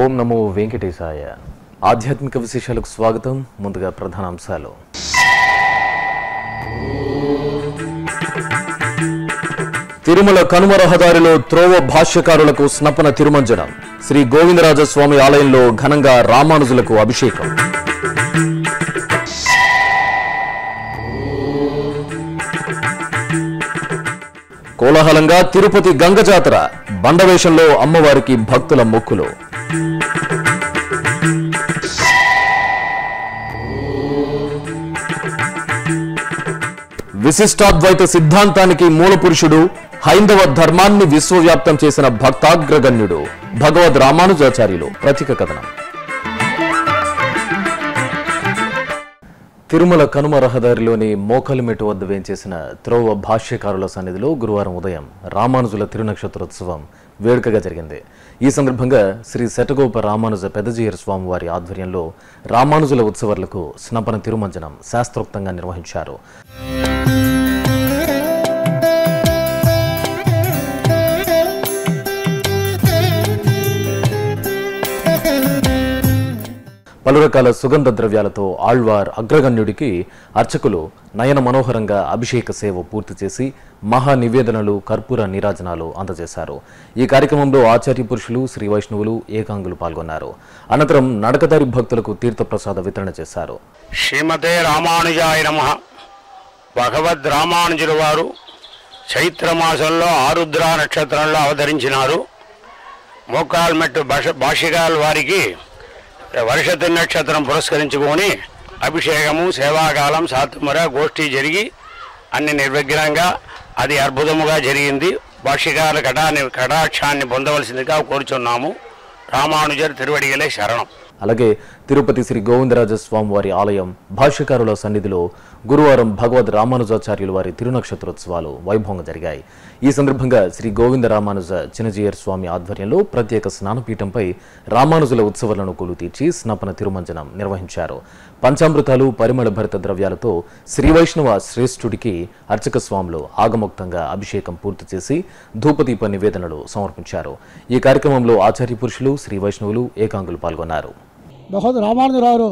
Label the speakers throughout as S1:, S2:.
S1: ఓం నమో వెంకటేశాయ. ఆధ్యాత్మిక విశేషాలకు స్వాగతం. ముందుగా ప్రధాన అంశాలు. తిరుమల కనుమ రహదారిలో త్రోవ భాష్యకారులకు స్నపన తిరుమంజనం. శ్రీ గోవిందరాజస్వామి ఆలయంలో ఘనంగా రామానుజులకు అభిషేకం. కోలాహలంగా తిరుపతి గంగ జాతర. బండవేషంలో అమ్మవారికి భక్తుల మొక్కులు. విశిష్టాద్వైత సిద్ధాంతానికి మూలపురుషుడు, హైందవ ధర్మాన్ని విశ్వవ్యాప్తం చేసిన భక్తాగ్రగణ్యుడు భగవద్ రామానుజాచార్యులు. ప్రతీక కథనం. తిరుమల కనుమ రహదారిలోని మోకలిమెట్టు వద్ద వేంచేసిన త్రోవ భాష్యకారుల సన్నిధిలో గురువారం ఉదయం రామానుజుల తిరునక్షత్రోత్సవం వేడుకగా జరిగింది. ఈ సందర్భంగా శ్రీ శటగోప రామానుజ పెదజీయర్ స్వామి వారి ఆధ్వర్యంలో రామానుజుల ఉత్సవాలకు స్నపన తిరుమంజనం శాస్త్రోక్తంగా నిర్వహించారు. పలు రకాల సుగంధ ద్రవ్యాలతో ఆళ్వార్ అగ్రగణ్యుడికి అర్చకులు నయన మనోహరంగా అభిషేక సేవ పూర్తి చేసి మహా నివేదనలు, కర్పూర నీరాజనాలు అందజేశారు. ఈ కార్యక్రమంలో ఆచార్య పురుషులు, శ్రీ వైష్ణవులు, ఏకాంగులు పాల్గొన్నారు. అనంతరం నడకదారి భక్తులకు తీర్థప్రసాద వితరణ చేశారు.
S2: శ్రీమతే రామానుజాయ నమః. భగవద్ రామానుజుల వారు చైత్రమాసంలో ఆరుద్ర నక్షత్రంలో అవతరించినారు. మోకాల్మెట్టు భాష్యకారుల వారికి వర్షతి నక్షత్రం పురస్కరించుకొని అభిషేకము, సేవాకాలం, సాతుమర గోష్ఠి జరిగి అన్ని నిర్విఘ్నంగా అది అద్భుతముగా జరిగింది. భాష్యకారుల కటాక్షాన్ని పొందవలసిందిగా కోరుచున్నాము. రామానుజర్ తిరువడిగలే శరణం.
S1: అలాగే తిరుపతి శ్రీ గోవిందరాజస్వామి వారి ఆలయం భాష్యకారుల సన్నిధిలో గురువారం భగవద్ రామానుజాచార్యుల వారి తిరునక్షత్రోత్సవాలు వైభవంగా జరిగాయి. ఈ సందర్భంగా శ్రీ గోవింద రామానుజ చినజీయర్ స్వామి ఆధ్వర్యంలో ప్రత్యేక స్నానపీఠంపై రామానుజుల ఉత్సవాలను కొలు తీర్చి స్నపన తిరుమంజనం నిర్వహించారు. పంచామృతాలు, పరిమళ భరిత ద్రవ్యాలతో శ్రీ వైష్ణవ శ్రేష్ఠుడికి అర్చక స్వాములు ఆగమోక్తంగా అభిషేకం పూర్తి చేసి ధూపదీప నివేదనలు సమర్పించారు. ఈ కార్యక్రమంలో ఆచార్య పురుషులు, శ్రీ వైష్ణవులు, ఏకాంగులు పాల్గొన్నారు.
S3: భగవద్ రామానుజరావు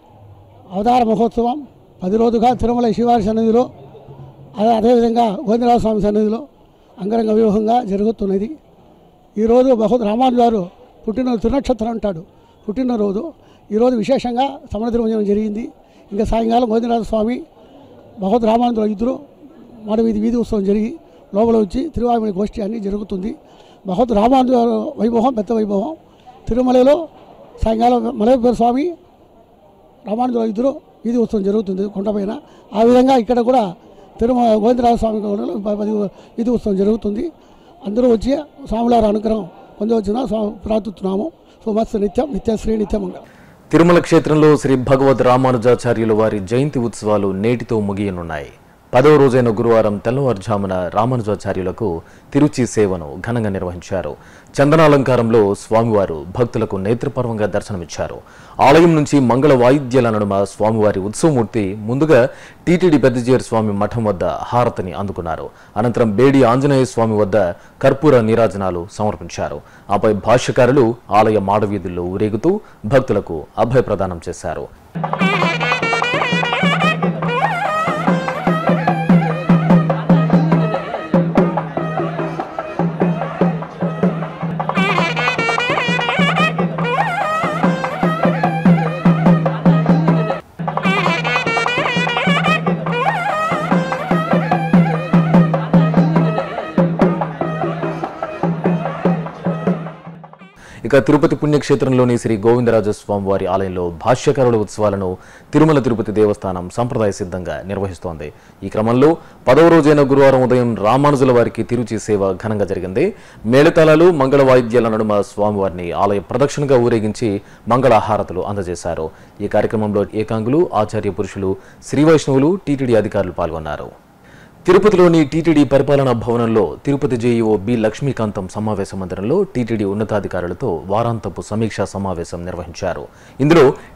S3: అవతార మహోత్సవం 10 రోజుగా తిరుమల శివారి సన్నిధిలో, అదేవిధంగా గోవిందరాజ స్వామి సన్నిధిలో అంగరంగ వైభవంగా జరుగుతున్నది. ఈరోజు భగవద్ రామానుజారు పుట్టినరోజు, తిరునక్షత్రం అంటాడు, పుట్టినరోజు. ఈరోజు విశేషంగా సమణ తిరుమంజనం జరిగింది. ఇంకా సాయంకాలం గోవిందరాజ స్వామి, భగవద్ రామానుజులు ఇద్దరు వీధి ఉత్సవం జరిగి లోపల వచ్చి తిరువామిడి గోష్ఠి అన్నీ జరుగుతుంది. భగవద్ రామానుజారు వైభవం పెద్ద వైభవం. తిరుమలలో సాయంకాలం మలయప్ప స్వామి, రామానుజుల ఇద్దరు వీధి ఉత్సవం జరుగుతుంది కొండపైన. ఆ విధంగా ఇక్కడ కూడా తిరుమల గోవిందరాజ స్వామి వీధి ఉత్సవం జరుగుతుంది. అందరూ వచ్చి స్వాములారి అనుగ్రహం పొందవచ్చున ప్రార్థిస్తున్నాము. సుమస్తు నిత్యం నిత్యశ్రీ నిత్యమంగా.
S1: తిరుమల క్షేత్రంలో శ్రీ భగవద్ రామానుజాచార్యుల వారి జయంతి ఉత్సవాలు నేటితో ముగియనున్నాయి. 10వ రోజైన గురువారం తెల్లవారుజామున రామానుజాచార్యులకు తిరుచి సేవను ఘనంగా నిర్వహించారు. చందనాలంకారంలో స్వామివారు భక్తులకు నేత్రపర్వంగా దర్శనమిచ్చారు. ఆలయం నుంచి మంగళ వాయిద్యాల నడుమ స్వామివారి ఉత్సవమూర్తి ముందుగా టీటీడీ పెద్దజీయర్ స్వామి మఠం వద్ద హారతిని అందుకున్నారు. అనంతరం బేడి ఆంజనేయ స్వామి వద్ద కర్పూర నీరాజనాలు సమర్పించారు. ఆపై భాష్యకారులు ఆలయ మాడవీధుల్లో ఊరేగుతూ భక్తులకు అభయ ప్రదానం చేశారు. ఇక తిరుపతి పుణ్యక్షేత్రంలోని శ్రీ గోవిందరాజస్వామి వారి ఆలయంలో భాష్యకారుల ఉత్సవాలను తిరుమల తిరుపతి దేవస్థానం సంప్రదాయ సిద్ధంగా నిర్వహిస్తోంది. ఈ క్రమంలో 10వ రోజైన గురువారం ఉదయం రామానుజుల వారికి తిరుచి సేవ ఘనంగా జరిగింది. మేళతాళాలు, మంగళ వాయిద్యాల నడుమ స్వామివారిని ఆలయ ప్రదక్షిణగా ఊరేగించి మంగళహారతులు అందజేశారు. ఈ కార్యక్రమంలో ఏకాంగులు, ఆచార్య పురుషులు, శ్రీ వైష్ణవులు, టీటీడీ అధికారులు పాల్గొన్నారు. తిరుపతిలోని టీటీడీ పరిపాలనా భవనంలో తిరుపతి జేఈఓ బి లక్ష్మీకాంతం సమావేశ మందిరంలో టీటీడీ ఉన్నతాధికారులతో వారాంతపు సమీక్షా సమావేశం నిర్వహించారు. ఇందులో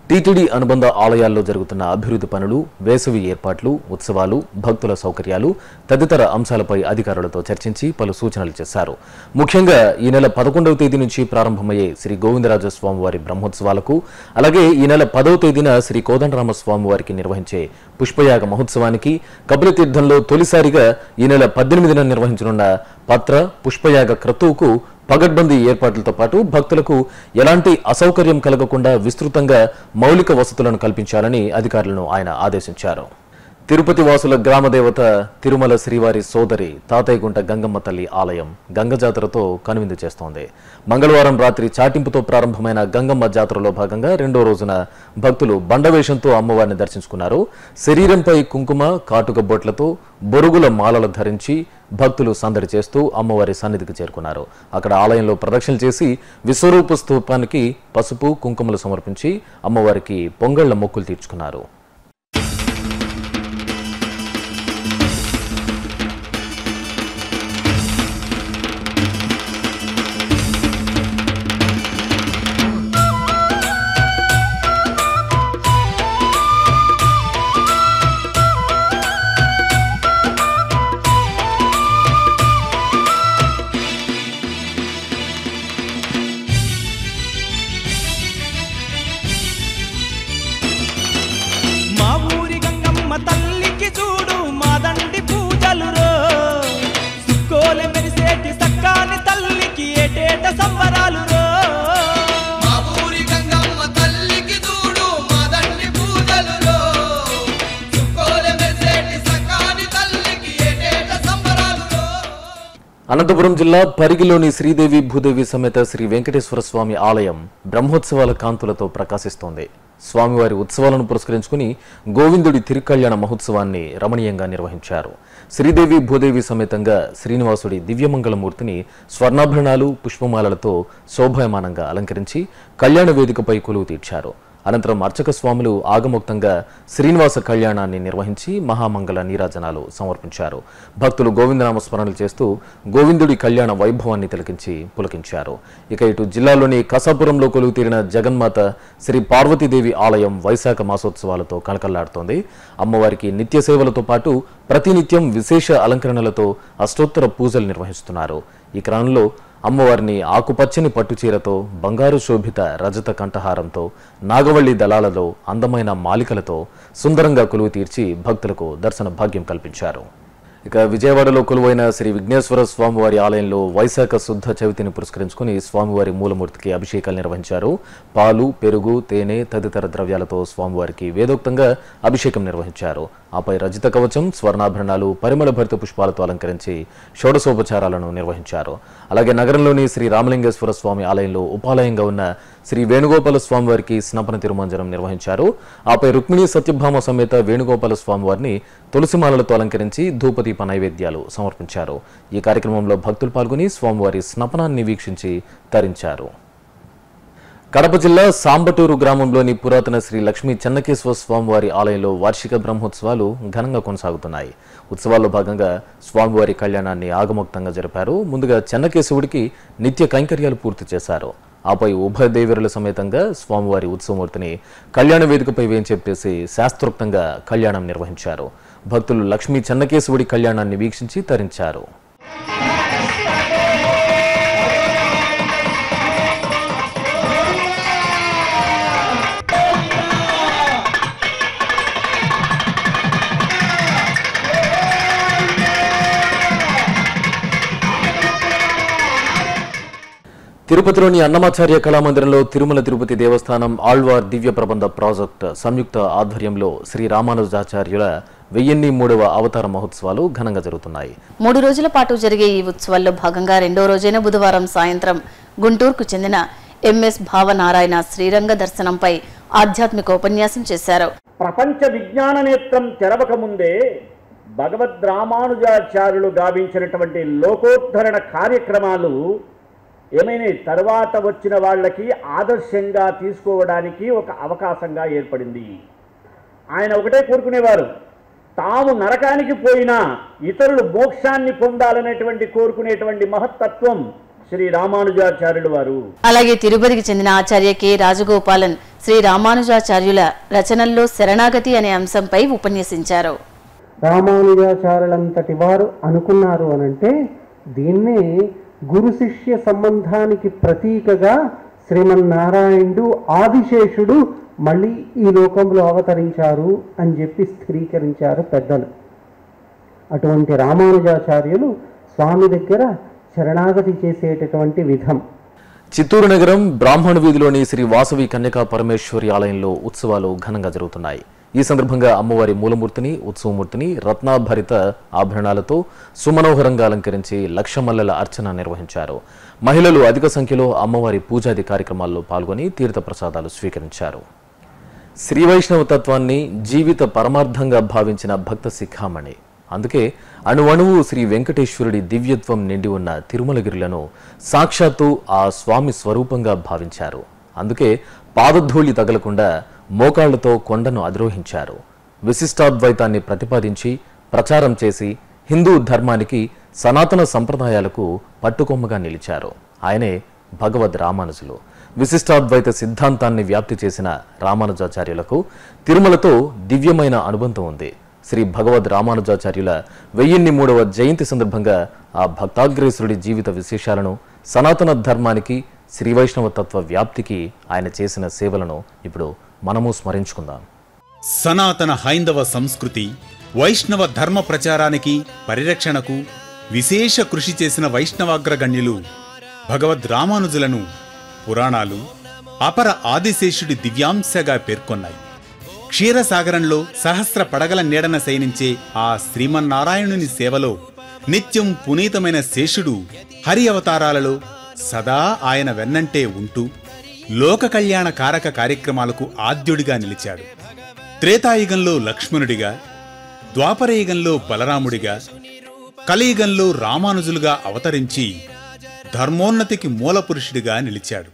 S1: టీటీడీ అనుబంధ ఆలయాల్లో జరుగుతున్న అభివృద్ధి పనులు, వేసవి ఏర్పాట్లు, ఉత్సవాలు, భక్తుల సౌకర్యాలు తదితర అంశాలపై అధికారులతో చర్చించి పలు సూచనలు చేశారు. ముఖ్యంగా ఈ నెల 11వ తేదీ నుంచి ప్రారంభమయ్యే శ్రీ గోవిందరాజ స్వామివారి బ్రహ్మోత్సవాలకు, అలాగే ఈ నెల 10వ తేదీన శ్రీ కోదండరామ స్వామివారికి నిర్వహించే పుష్పయాగ మహోత్సవానికి, కపిలతీర్థంలో తొలిసారిగా ఈ నెల 18న నిర్వహించనున్న పత్ర పుష్పయాగ క్రతువుకు పగడ్బందీ ఏర్పాట్లతో పాటు భక్తులకు ఎలాంటి అసౌకర్యం కలగకుండా విస్తృతంగా మౌలిక వసతులను కల్పించాలని అధికారులను ఆయన ఆదేశించారు. తిరుపతి వాసుల గ్రామదేవత తిరుమల శ్రీవారి సోదరి తాతయ్యగుంట గంగమ్మ తల్లి ఆలయం గంగ జాతరతో కనువిందు చేస్తోంది. మంగళవారం రాత్రి చాటింపుతో ప్రారంభమైన గంగమ్మ జాతరలో భాగంగా రెండో రోజున భక్తులు బండవేషంతో అమ్మవారిని దర్శించుకున్నారు. శరీరంపై కుంకుమ, కాటుక బొట్లతో బొరుగుల మాలలు ధరించి భక్తులు సందడి చేస్తూ అమ్మవారి సన్నిధికి చేరుకున్నారు. అక్కడ ఆలయంలో ప్రదక్షిణలు చేసి విశ్వరూప స్తూపానికి పసుపు, కుంకుమలు సమర్పించి అమ్మవారికి పొంగళ్ల మొక్కులు తీర్చుకున్నారు. అనంతపురం జిల్లా పరిగిలోని శ్రీదేవి భూదేవి సమేత శ్రీ వెంకటేశ్వర స్వామి ఆలయం బ్రహ్మోత్సవాల కాంతులతో ప్రకాశిస్తోంది. స్వామివారి ఉత్సవాలను పురస్కరించుకుని గోవిందుడి తిరుకళ్యాణ మహోత్సవాన్ని రమణీయంగా నిర్వహించారు. శ్రీదేవి భూదేవి సమేతంగా శ్రీనివాసుడి దివ్యమంగళమూర్తిని స్వర్ణాభరణాలు, పుష్పమాలలతో శోభాయమానంగా అలంకరించి కళ్యాణ వేదికపై కొలువు తీర్చారు. అనంతరం అర్చక స్వాములు ఆగమోక్తంగా శ్రీనివాస కళ్యాణాన్ని నిర్వహించి మహామంగళ నీరాజనాలు సమర్పించారు. భక్తులు గోవిందనామ స్మరణలు చేస్తూ గోవిందుడి కళ్యాణ వైభవాన్ని తిలకించి పులకించారు. ఇక ఇటు జిల్లాలోని కసాపురంలో కొలువు తీరిన జగన్మాత శ్రీ పార్వతీదేవి ఆలయం వైశాఖ మాసోత్సవాలతో కళకళలాడుతోంది. అమ్మవారికి నిత్య సేవలతో పాటు ప్రతినిత్యం విశేష అలంకరణలతో అష్టోత్తర పూజలు నిర్వహిస్తున్నారు. ఈ క్రమంలో అమ్మవారిని ఆకుపచ్చని పట్టుచీరతో, బంగారు శోభిత రజత కంఠహారంతో, నాగవల్లి దళాలలో, అందమైన మాలికలతో సుందరంగా కొలువు తీర్చి భక్తులకు దర్శన భాగ్యం కల్పించారు. ఇక విజయవాడలో కొలువైన శ్రీ విఘ్నేశ్వర స్వామివారి ఆలయంలో వైశాఖ శుద్ధ చవితిని పురస్కరించుకుని స్వామివారి మూలమూర్తికి అభిషేకాలు నిర్వహించారు. పాలు, పెరుగు, తేనె తదితర ద్రవ్యాలతో స్వామివారికి వేదోక్తంగా అభిషేకం నిర్వహించారు. ఆపై రజిత కవచం, స్వర్ణాభరణాలు, పరిమళ భరిత పుష్పాలతో అలంకరించి షోడశోపచారాలను నిర్వహించారు. అలాగే నగరంలోని శ్రీ రామలింగేశ్వర స్వామి ఆలయంలో ఉపాలయంగా ఉన్న శ్రీ వేణుగోపాల స్వామివారికి స్నపన తిరుమంజనం నిర్వహించారు. ఆపై రుక్మిణీ సత్యభామ సమేత వేణుగోపాల స్వామివారిని తులసిమాలలతో అలంకరించి ధూపదీప నైవేద్యాలు సమర్పించారు. ఈ కార్యక్రమంలో భక్తులు పాల్గొని స్వామివారి స్నపనాన్ని వీక్షించి తరించారు. కడప జిల్లా సాంబటూరు గ్రామంలోని పురాతన శ్రీ లక్ష్మీ చెన్నకేశ్వర స్వామివారి ఆలయంలో వార్షిక బ్రహ్మోత్సవాలు ఘనంగా కొనసాగుతున్నాయి. ఉత్సవాల్లో భాగంగా స్వామివారి కళ్యాణాన్ని ఆగమోక్తంగా జరిపారు. ముందుగా చెన్నకేశవుడికి నిత్య కైంకర్యాలు పూర్తి చేశారు. ఆపై ఉభయ దేవరుల సమేతంగా స్వామివారి ఉత్సవమూర్తిని కళ్యాణ వేదికపై వేంచేసి శాస్త్రోక్తంగా కళ్యాణం నిర్వహించారు. భక్తులు లక్ష్మీ చెన్నకేశవుడి కళ్యాణాన్ని వీక్షించి తరించారు. తిరుపతిలోని అన్నమాచార్య కళామందిరంలో తిరుమల తిరుపతి దేవస్థానం ఆళ్వార్ దివ్య ప్రబంధ ప్రాజెక్ట్ సంయుక్త ఆధ్వర్యంలో శ్రీ రామానుజాచార్యుల 1003వ అవతార మహోత్సవాలు ఘనంగా జరుగుతున్నాయి.
S4: 3 రోజుల పాటు జరిగే ఈ ఉత్సవాల్లో భాగంగా రెండో రోజైన బుధవారం సాయంత్రం గుంటూరుకు చెందిన ఎంఎస్ భావనారాయణ శ్రీరంగ దర్శనంపై ఆధ్యాత్మిక ఉపన్యాసం చేశారు.
S5: ప్రపంచ విజ్ఞాన నేత్రం తెరవక ముందే భగవద్ రామానుజాచార్యులు గావించినటువంటి లోకోద్ధరణ కార్యక్రమాలు ఏమైనా తర్వాత వచ్చిన వాళ్ళకి ఆదర్శంగా తీసుకోవడానికి ఒక అవకాశంగా ఏర్పడింది. ఆయన ఒకటే కోరుకునేవారు, తాము నరకానికి పోయినా ఇతరులు మోక్షాన్ని పొందాలనేటువంటి కోరుకునేటువంటి మహత్తత్వం శ్రీ రామానుజాచార్యులు వారు.
S4: అలాగే తిరుపతికి చెందిన ఆచార్య కె రాజగోపాలన్ శ్రీ రామానుజాచార్యుల రచనల్లో శరణాగతి అనే అంశంపై ఉపన్యసించారు.
S6: రామానుజాచార్యులంతటి వారు అనుకున్నారు అనంటే దీన్నే గురు శిష్య సంబంధానికి ప్రతీకగా శ్రీమన్నారాయణుడు ఆదిశేషుడు మళ్ళీ ఈ లోకంలో అవతరించారు అని చెప్పి స్థిరీకరించారు పెద్దలు. అటువంటి రామానుజాచార్యులు స్వామి దగ్గర శరణాగతి చేసేటటువంటి విధం.
S1: చిత్తూరు నగరం బ్రాహ్మణ వీధిలోని శ్రీ వాసవి కన్యకా పరమేశ్వరి ఆలయంలో ఉత్సవాలు ఘనంగా జరుగుతున్నాయి. ఈ సందర్భంగా అమ్మవారి మూలమూర్తిని, ఉత్సవమూర్తిని రత్నాభరిత ఆభరణాలతో సుమనోహరంగా అలంకరించి లక్షమల్లెల అర్చన నిర్వహించారు. మహిళలు అధిక సంఖ్యలో అమ్మవారి పూజాది కార్యక్రమాల్లో పాల్గొని తీర్థ ప్రసాదాలు స్వీకరించారు. శ్రీ వైష్ణవ తత్వాన్ని జీవిత పరమార్థంగా భావించిన భక్త శిఖామణి. అందుకే అణువణువు శ్రీ వెంకటేశ్వరుడి దివ్యత్వం నిండి ఉన్న తిరుమలగిరులను సాక్షాత్తు ఆ స్వామి స్వరూపంగా భావించారు. అందుకే పాదధూళి తగలకుండా మోకాళ్లతో కొండను అధిరోహించారు. విశిష్టాద్వైతాన్ని ప్రతిపాదించి ప్రచారం చేసి హిందూ ధర్మానికి, సనాతన సంప్రదాయాలకు పట్టుకొమ్మగా నిలిచారు. ఆయనే భగవద్ రామానుజులు. విశిష్టాద్వైత సిద్ధాంతాన్ని వ్యాప్తి చేసిన రామానుజాచార్యులకు తిరుమలతో దివ్యమైన అనుబంధం ఉంది. శ్రీ భగవద్ రామానుజాచార్యుల 1003వ జయంతి సందర్భంగా ఆ భక్తాగ్రేసురుడి జీవిత విశేషాలను, సనాతన ధర్మానికి, శ్రీ వైష్ణవ తత్వ వ్యాప్తికి ఆయన చేసిన సేవలను ఇప్పుడు మనము స్మరించుకుందాం.
S7: సనాతన హైందవ సంస్కృతి, వైష్ణవ ధర్మ ప్రచారానికి, పరిరక్షణకు విశేష కృషి చేసిన వైష్ణవాగ్రగణ్యులు భగవద్ రామానుజులను పురాణాలు అపర ఆదిశేషుడి దివ్యాంశగా పేర్కొన్నాయి. క్షీరసాగరంలో సహస్ర పడగల నీడన శయనించే ఆ శ్రీమన్నారాయణుని సేవలో నిత్యం పునీతమైన శేషుడు హరి అవతారాలలో సదా ఆయన వెన్నంటే ఉంటూ లోక కళ్యాణ కారక కార్యక్రమాలకు ఆద్యుడిగా నిలిచాడు. త్రేతాయుగంలో లక్ష్మణుడిగా, ద్వాపరయుగంలో బలరాముడిగా, కలియుగంలో రామానుజులుగా అవతరించి ధర్మోన్నతికి మూలపురుషుడిగా నిలిచాడు.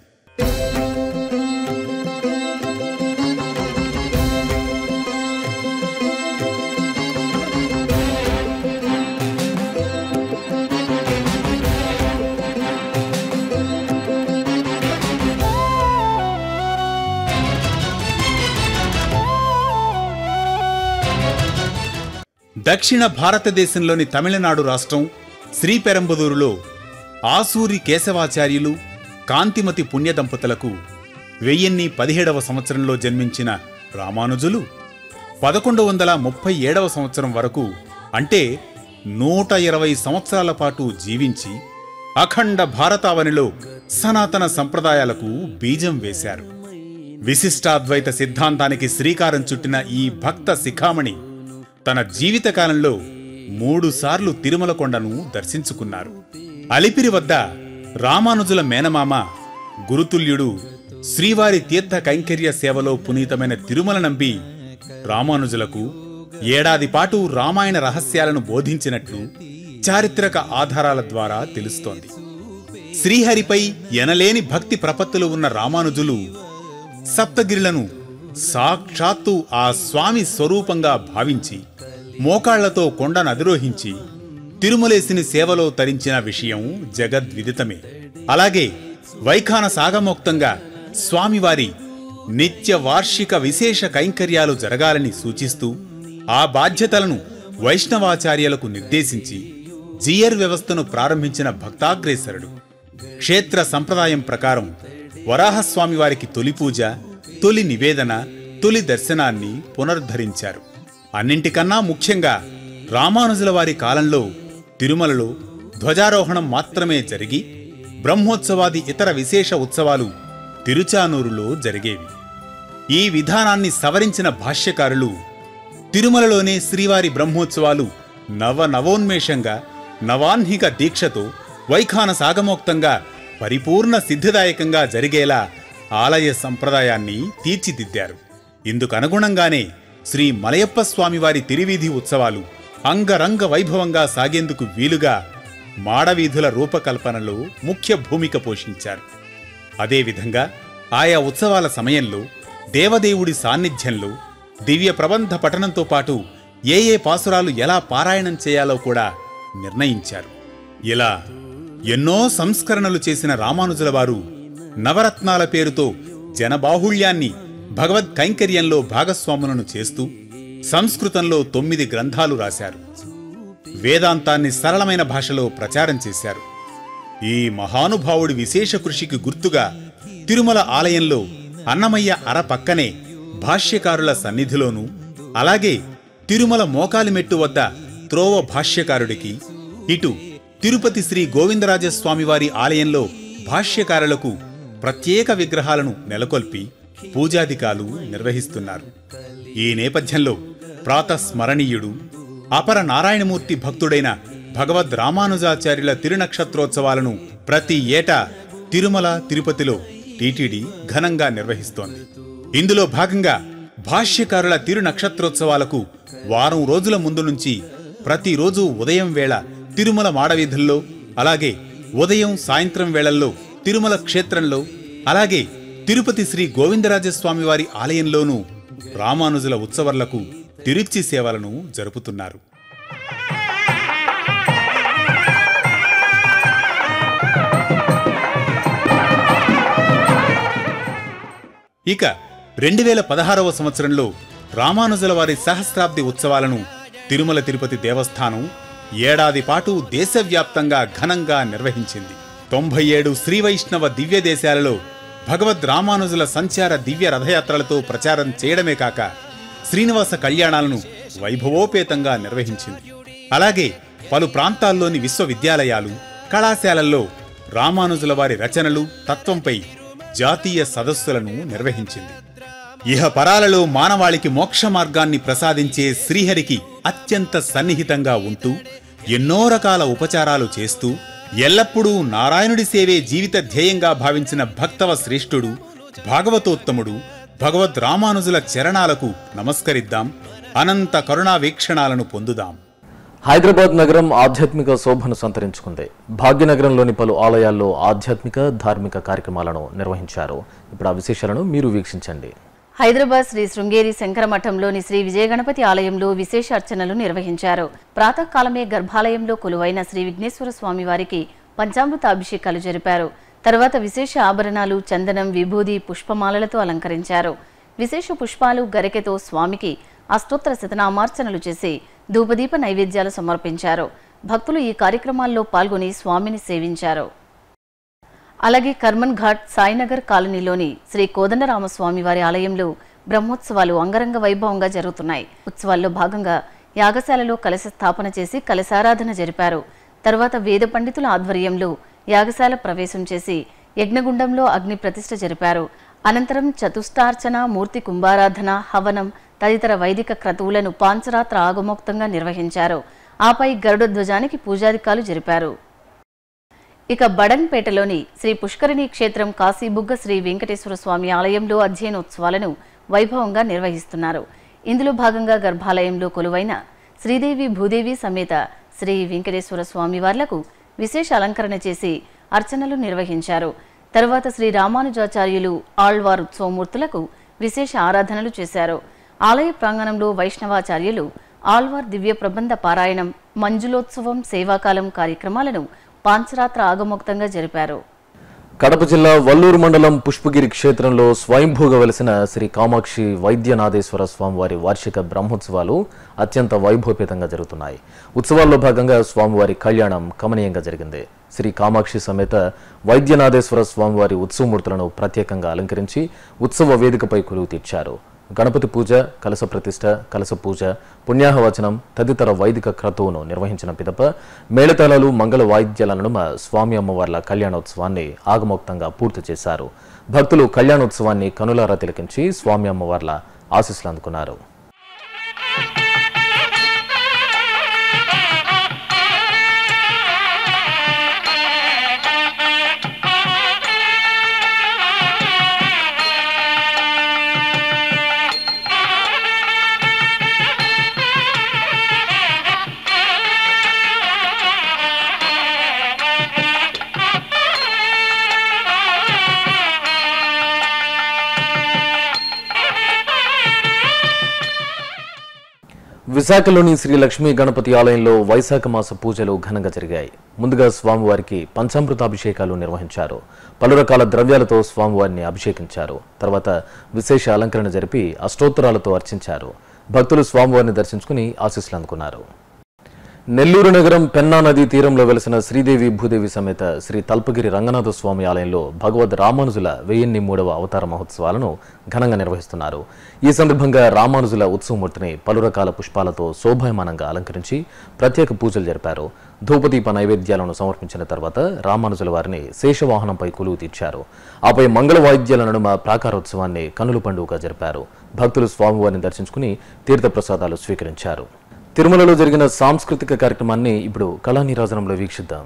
S7: దక్షిణ భారతదేశంలోని తమిళనాడు రాష్ట్రం శ్రీపెరంబదూరులో ఆసూరి కేశవాచార్యులు, కాంతిమతి పుణ్యదంపతులకు 1017వ సంవత్సరంలో జన్మించిన రామానుజులు 1137వ సంవత్సరం వరకు, అంటే 120 సంవత్సరాల పాటు జీవించి అఖండ భారతావనిలో సనాతన సంప్రదాయాలకు బీజం వేశారు. విశిష్టాద్వైత సిద్ధాంతానికి శ్రీకారం చుట్టిన ఈ భక్త శిఖామణి తన జీవితకాలంలో 3 సార్లు తిరుమల కొండను దర్శించుకున్నారు. అలిపిరి వద్ద రామానుజుల మేనమామ గురుతుల్యుడు శ్రీవారి తీర్థ కైంకర్య సేవలో పునీతమైన తిరుమల నంబి రామానుజులకు ఏడాది పాటు రామాయణ రహస్యాలను బోధించినట్లు చారిత్రక ఆధారాల ద్వారా తెలుస్తోంది. శ్రీహరిపై ఎనలేని భక్తి ప్రపత్తులు ఉన్న రామానుజులు సప్తగిరులను సాక్షాత్తు ఆ స్వామి స్వరూపంగా భావించి మోకాళ్లతో కొండను అధిరోహించి తిరుమలేసిని సేవలో తరించిన విషయం జగద్విదితమే. అలాగే వైఖాన సాగమోక్తంగా స్వామివారి నిత్య వార్షిక విశేష కైంకర్యాలు జరగాలని సూచిస్తూ ఆ బాధ్యతలను వైష్ణవాచార్యులకు నిర్దేశించి జియర్ వ్యవస్థను ప్రారంభించిన భక్తాగ్రేసరుడు. క్షేత్ర సంప్రదాయం ప్రకారం వరాహస్వామివారికి తొలి పూజ, తొలి నివేదన, తొలి దర్శనాన్ని పునరుద్ధరించారు. అన్నింటికన్నా ముఖ్యంగా రామానుజుల వారి కాలంలో తిరుమలలో ధ్వజారోహణం మాత్రమే జరిగి బ్రహ్మోత్సవాది ఇతర విశేష ఉత్సవాలు తిరుచానూరులో జరిగేవి. ఈ విధానాన్ని సవరించిన భాష్యకారులు తిరుమలలోనే శ్రీవారి బ్రహ్మోత్సవాలు నవోన్మేషంగా, నవాహ్నిక దీక్షతో, వైఖాన సాగమోక్తంగా, పరిపూర్ణ సిద్ధిదాయకంగా జరిగేలా ఆలయ సంప్రదాయాన్ని తీర్చిదిద్దారు. ఇందుకనుగుణంగానే శ్రీ మలయప్ప స్వామివారి తిరువీధి ఉత్సవాలు అంగరంగ వైభవంగా సాగేందుకు వీలుగా మాడవీధుల రూపకల్పనలో ముఖ్య భూమిక పోషించారు. అదేవిధంగా ఆయా ఉత్సవాల సమయంలో దేవదేవుడి సాన్నిధ్యంలో దివ్య ప్రబంధ పఠనంతో పాటు ఏ పాసురాలు ఎలా పారాయణం చేయాలో కూడా నిర్ణయించారు. ఇలా ఎన్నో సంస్కరణలు చేసిన రామానుజుల వారు నవరత్నాల పేరుతో జనబాహుళ్యాన్ని భగవద్ కైంకర్యంలో భాగస్వాములను చేస్తూ సంస్కృతంలో 9 గ్రంథాలు రాశారు. వేదాంతాన్ని సరళమైన భాషలో ప్రచారం చేశారు. ఈ మహానుభావుడి విశేష కృషికి గుర్తుగా తిరుమల ఆలయంలో అన్నమయ్య అర పక్కనే భాష్యకారుల సన్నిధిలోనూ, అలాగే తిరుమల మోకాలిమెట్టు వద్ద త్రోవ భాష్యకారుడికి, ఇటు తిరుపతి శ్రీ గోవిందరాజస్వామివారి ఆలయంలో భాష్యకారులకు ప్రత్యేక విగ్రహాలను నెలకొల్పి పూజాధికాలు నిర్వహిస్తున్నారు. ఈ నేపథ్యంలో ప్రాతస్మరణీయుడు అపర నారాయణమూర్తి భక్తుడైన భగవద్ రామానుజాచార్యుల తిరునక్షత్రోత్సవాలను ప్రతి ఏటా తిరుమల తిరుపతిలో టీటీడీ ఘనంగా నిర్వహిస్తోంది. ఇందులో భాగంగా భాష్యకారుల తిరునక్షత్రోత్సవాలకు వారం రోజుల ముందు నుంచి ప్రతిరోజు ఉదయం వేళ తిరుమల మాడవీధుల్లో, అలాగే ఉదయం సాయంత్రం వేళల్లో తిరుమల క్షేత్రంలో, అలాగే తిరుపతి శ్రీ గోవిందరాజస్వామివారి ఆలయంలోనూ రామానుజుల ఉత్సవర్లకు తిరుచి సేవలను జరుపుతున్నారు. ఇక 2016వ సంవత్సరంలో రామానుజుల వారి సహస్రాబ్ది ఉత్సవాలను తిరుమల తిరుపతి దేవస్థానం ఏడాది పాటు దేశవ్యాప్తంగా ఘనంగా నిర్వహించింది. 97 శ్రీవైష్ణవ దివ్య దేశాలలో భగవద్ రామానుజుల సంచార దివ్య రథయాత్రలతో ప్రచారం చేయడమే కాక శ్రీనివాస కళ్యాణాలను వైభవోపేతంగా నిర్వహించింది. అలాగే పలు ప్రాంతాల్లోని విశ్వవిద్యాలయాలు, కళాశాలల్లో రామానుజుల వారి రచనలు, తత్వంపై జాతీయ సదస్సులను నిర్వహించింది. ఇహ పరాలలో మానవాళికి మోక్ష మార్గాన్ని ప్రసాదించే శ్రీహరికి అత్యంత సన్నిహితంగా ఉంటూ ఎన్నో రకాల ఉపచారాలు చేస్తూ ఎల్లప్పుడూ నారాయణుడి సేవే జీవిత ధ్యేయంగా భావించిన భక్తవ శ్రేష్ఠుడు, భాగవతోత్తముడు భగవద్ రామానుజుల చరణాలకు నమస్కరిద్దాం, అనంత కరుణా వీక్షణాలను పొందుదాం.
S1: హైదరాబాద్ నగరం ఆధ్యాత్మిక శోభను సంతరించుకుంది. భాగ్యనగరంలోని పలు ఆలయాల్లో ఆధ్యాత్మిక, ధార్మిక కార్యక్రమాలను నిర్వహించారు. ఇప్పుడు ఆ విశేషాలను మీరు వీక్షించండి.
S4: హైదరాబాద్ శ్రీ శృంగేరి శంకరమఠంలోని శ్రీ విజయగణపతి ఆలయంలో విశేష అర్చనలు నిర్వహించారు. ప్రాతకాలమే గర్భాలయంలో కొలువైన శ్రీ విఘ్నేశ్వర స్వామి వారికి పంచామృత అభిషేకాలు జరిపారు. తర్వాత విశేష ఆభరణాలు, చందనం, విభూది, పుష్పమాలలతో అలంకరించారు. విశేష పుష్పాలు, గరికెతో స్వామికి అష్టోత్తర శతనామార్చనలు చేసి ధూపదీప నైవేద్యాలు సమర్పించారు. భక్తులు ఈ కార్యక్రమాల్లో పాల్గొని స్వామిని సేవించారు. అలాగే కర్మన్ ఘాట్ సాయినగర్ కాలనీలోని శ్రీ కోదండరామస్వామి వారి ఆలయంలో బ్రహ్మోత్సవాలు అంగరంగ వైభవంగా జరుగుతున్నాయి. ఉత్సవాల్లో భాగంగా యాగశాలలో కలశ స్థాపన చేసి కలశారాధన జరిపారు. తర్వాత వేద పండితుల ఆధ్వర్యంలో యాగశాల ప్రవేశం చేసి యజ్ఞగుండంలో అగ్ని ప్రతిష్ఠ జరిపారు. అనంతరం చతుష్టార్చన, మూర్తి కుంభారాధన, హవనం తదితర వైదిక క్రతువులను పాంచరాత్ర ఆగమోక్తంగా నిర్వహించారు. ఆపై గరుడ ధ్వజానికి పూజాధికాలు జరిపారు. ఇక బడంగ్పేటలోని శ్రీ పుష్కరిణి క్షేత్రం కాశీబుగ్గ శ్రీ వెంకటేశ్వర స్వామి ఆలయంలో అధ్యయనోత్సవాలను వైభవంగా నిర్వహిస్తున్నారు. ఇందులో భాగంగా గర్భాలయంలో కొలువైన శ్రీదేవి భూదేవి సమేత శ్రీ వెంకటేశ్వర స్వామి వార్లకు విశేష అలంకరణ చేసి అర్చనలు నిర్వహించారు. తర్వాత శ్రీ రామానుజాచార్యులు ఆళ్వార్ ఉత్సవమూర్తులకు విశేష ఆరాధనలు చేశారు. ఆలయ ప్రాంగణంలో వైష్ణవాచార్యులు ఆళ్వార్ దివ్య ప్రబంధ పారాయణం, మంజులోత్సవం, సేవాకాలం కార్యక్రమాలను పాంచరాత్ర ఆగమోక్తంగా జరిపారు.
S1: కడప జిల్లా వల్లూరు మండలం పుష్పగిరి క్షేత్రంలో స్వయంభూగా వెలిసిన శ్రీ కామాక్షి వైద్యనాథేశ్వర స్వామివారి వార్షిక బ్రహ్మోత్సవాలు అత్యంత వైభవపేతంగా జరుగుతున్నాయి. ఉత్సవాల్లో భాగంగా స్వామివారి కళ్యాణం కమనీయంగా జరిగింది. శ్రీ కామాక్షి సమేత వైద్యనాథేశ్వర స్వామివారి ఉత్సవమూర్తులను ప్రత్యేకంగా అలంకరించి ఉత్సవ వేదికపై కొలువు తీర్చారు. గణపతి పూజ, కలశ ప్రతిష్ఠ, కలశ పూజ, పుణ్యాహవచనం తదితర వైదిక క్రతువును నిర్వహించిన పిదప మేళతాళాలు, మంగళ వాయిద్యాల నడుమ స్వామి అమ్మవార్ల కళ్యాణోత్సవాన్ని ఆగమోక్తంగా పూర్తి చేశారు. భక్తులు కళ్యాణోత్సవాన్ని కనులారా తిలకించి స్వామి అమ్మవార్ల ఆశీస్సులు అందుకున్నారు. విశాఖలోని శ్రీ లక్ష్మీ గణపతి ఆలయంలో వైశాఖ మాస పూజలు ఘనంగా జరిగాయి. ముందుగా స్వామివారికి పంచామృతాభిషేకాలు నిర్వహించారు. పలు రకాల ద్రవ్యాలతో స్వామివారిని అభిషేకించారు. తర్వాత విశేష అలంకరణ జరిపి అష్టోత్తరాలతో అర్చించారు. భక్తులు స్వామివారిని దర్శించుకుని ఆశీస్సులు అందుకున్నారు. నెల్లూరు నగరం పెన్నా నదీ తీరంలో వెలిసిన శ్రీదేవి భూదేవి సమేత శ్రీ తల్పగిరి రంగనాథ స్వామి ఆలయంలో భగవద్ రామానుజుల 1003వ అవతార మహోత్సవాలను ఘనంగా నిర్వహిస్తున్నారు. ఈ సందర్భంగా రామానుజుల ఉత్సవమూర్తిని పలు రకాల పుష్పాలతో శోభాయమానంగా అలంకరించి ప్రత్యేక పూజలు జరిపారు. ధూపదీప నైవేద్యాలను సమర్పించిన తర్వాత రామానుజుల వారిని శేషవాహనంపై కొలువు తీర్చారు. ఆపై మంగళ వాయిద్యాల నడుమ ప్రాకారోత్సవాన్ని కనుల పండుగగా జరిపారు. భక్తులు స్వామివారిని దర్శించుకుని తీర్థప్రసాదాలు స్వీకరించారు. తిరుమలలో జరిగిన సాంస్కృతిక కార్యక్రమాన్ని ఇప్పుడు కళానీరాజనంలో వీక్షిద్దాం.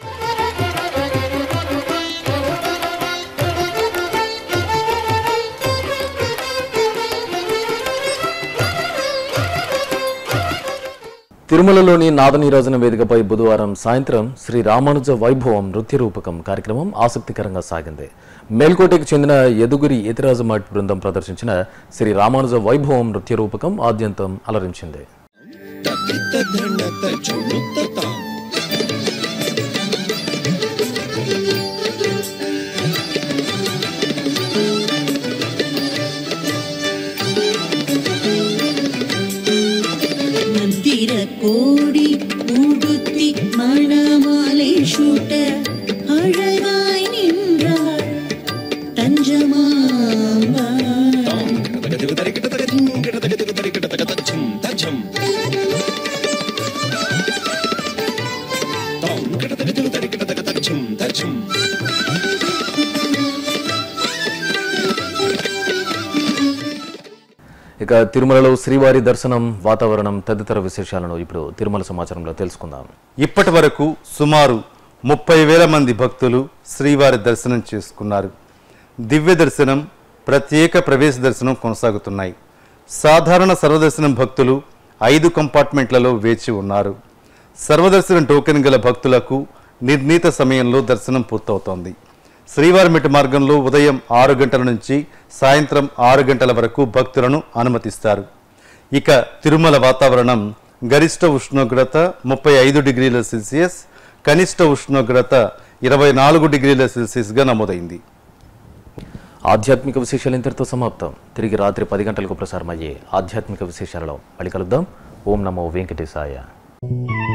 S1: తిరుమలలోని నాదనీరాజన వేదికపై బుధవారం సాయంత్రం శ్రీ రామానుజ వైభవం నృత్య రూపకం కార్యక్రమం ఆసక్తికరంగా సాగింది. మేల్కోటకు చెందిన యదుగిరి యతిరాజమఠ్ బృందం ప్రదర్శించిన శ్రీ రామానుజ వైభవం నృత్య రూపకం ఆద్యంతం అలరించింది.
S8: மந்திர கோடி உடுத்தி மணமாலை சூட்ட அழகாய் நின்றாள் தஞ்சமாம்பா.
S1: ఇక తిరుమలలో శ్రీవారి దర్శనం, వాతావరణం తదితర విశేషాలను ఇప్పుడు తిరుమల సమాచారంలో తెలుసుకుందాం.
S9: ఇప్పటి వరకు సుమారు 30,000 మంది భక్తులు శ్రీవారి దర్శనం చేసుకున్నారు. దివ్య దర్శనం, ప్రత్యేక ప్రవేశ దర్శనం కొనసాగుతున్నాయి. సాధారణ సర్వదర్శనం భక్తులు 5 కంపార్ట్మెంట్లలో వేచి ఉన్నారు. సర్వదర్శనం టోకెన్ గల భక్తులకు నిర్ణీత సమయంలో దర్శనం పూర్తవుతోంది. శ్రీవారి మెట్టు మార్గంలో ఉదయం 6 గంటల నుంచి సాయంత్రం 6 గంటల వరకు భక్తులను అనుమతిస్తారు. ఇక తిరుమల వాతావరణం గరిష్ట ఉష్ణోగ్రత 35 డిగ్రీల సెల్సియస్, కనిష్ట ఉష్ణోగ్రత 24 డిగ్రీల సెల్సియస్గా నమోదైంది.
S1: ఆధ్యాత్మిక విశేషాలు ఇంతటితో సమాప్తం. తిరిగి రాత్రి 10 గంటలకు ప్రసారమయ్యే ఆధ్యాత్మిక విశేషాలలో మళ్ళీ కలుద్దాం. ఓం నమో వెంకటేశాయ.